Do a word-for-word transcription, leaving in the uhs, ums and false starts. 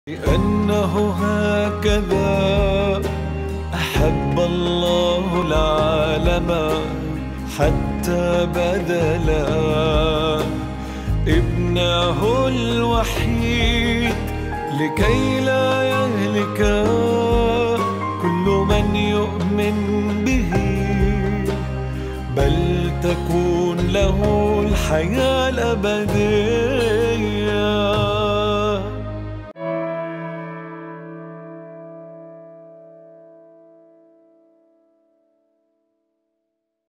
لأنه هكذا أحب الله العالم حتى بذل ابنه الوحيد لكي لا يهلك كل من يؤمن به، بل تكون له الحياة الأبدية.